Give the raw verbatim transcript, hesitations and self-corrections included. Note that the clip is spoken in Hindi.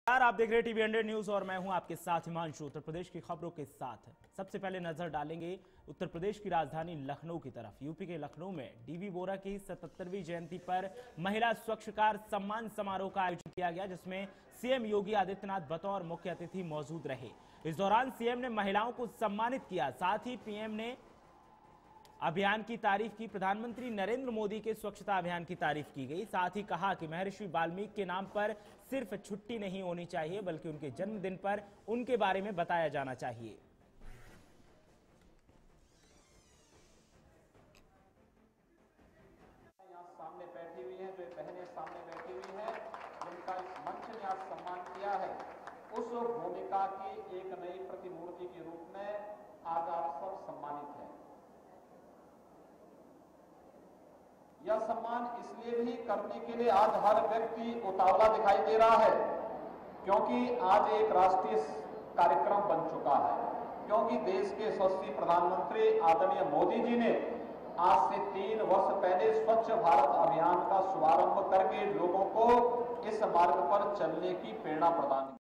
आप देख रहे हैं टीवी हंड्रेड न्यूज और मैं हूं आपके साथ हिमांशु। उत्तर प्रदेश की खबरों के साथ सबसे पहले नजर डालेंगे उत्तर प्रदेश की राजधानी लखनऊ की तरफ। यूपी के लखनऊ में डीवी वोरा की सतहत्तरवीं जयंती पर महिला स्वच्छकार सम्मान समारोह का आयोजन किया गया, जिसमें सीएम योगी आदित्यनाथ बतौर मुख्य अतिथि मौजूद रहे। इस दौरान सीएम ने महिलाओं को सम्मानित किया। साथ ही पीएम ने अभियान की तारीफ की। प्रधानमंत्री नरेंद्र मोदी के स्वच्छता अभियान की तारीफ की गई। साथ ही कहा कि महर्षि वाल्मीकि के नाम पर सिर्फ छुट्टी नहीं होनी चाहिए, बल्कि उनके जन्मदिन पर उनके बारे में बताया जाना चाहिए। यहाँ सामने बैठी हुई है, जो बहनें सामने बैठी हुई है, जिनका इस मंच ने आज सम्मान किया है, उस भूमिका की एक नई प्रतिमूर्ति के रूप में आज आप सब सम्मानित हैं। यह सम्मान इसलिए भी करने के लिए आज हर व्यक्ति उतावला दिखाई दे रहा है, क्योंकि आज एक राष्ट्रीय कार्यक्रम बन चुका है। क्योंकि देश के यशस्वी प्रधानमंत्री आदरणीय मोदी जी ने आज से तीन वर्ष पहले स्वच्छ भारत अभियान का शुभारंभ करके लोगों को इस मार्ग पर चलने की प्रेरणा प्रदान की।